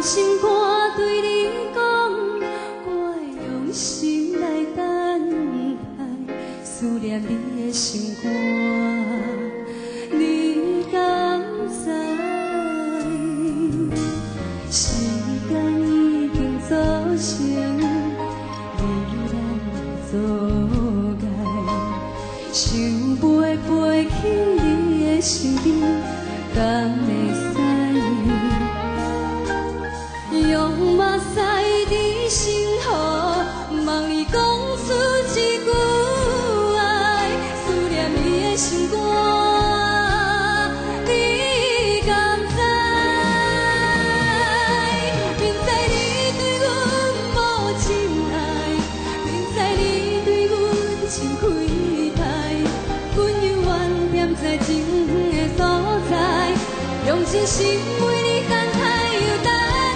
用心肝对你讲，我会用心来等待，思念你的心肝，你敢知？时间已经造成你咱阻碍，想袂飞起你的身边，敢会使？用目屎伫心河，望你讲出一句爱，思念你的心肝，你敢知？明知你对阮无情爱，明知你对阮情开歹，阮犹原踮在情远的所在，用真心为你等待又等。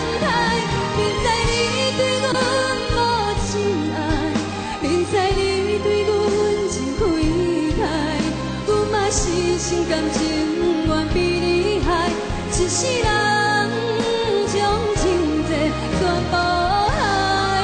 心甘情愿比你害，一世人将情债全部害。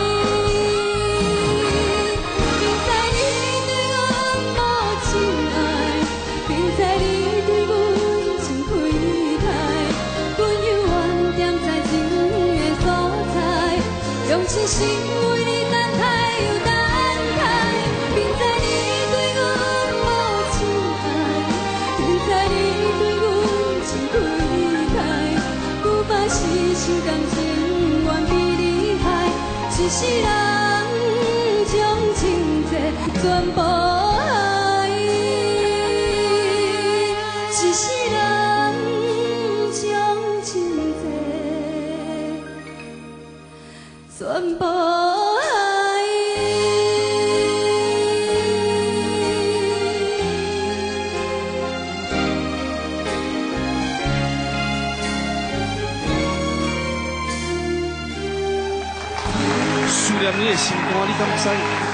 明知你对阮无情爱，明知你对阮情开歹，阮犹原踮在情的所在，用真心为你等待又等待。明知你对阮无情爱。明知你对阮情开歹，有把是心甘情愿比你害，一世人将情债全部害，一世人将情债全部害。 思念你的心肝，你敢知？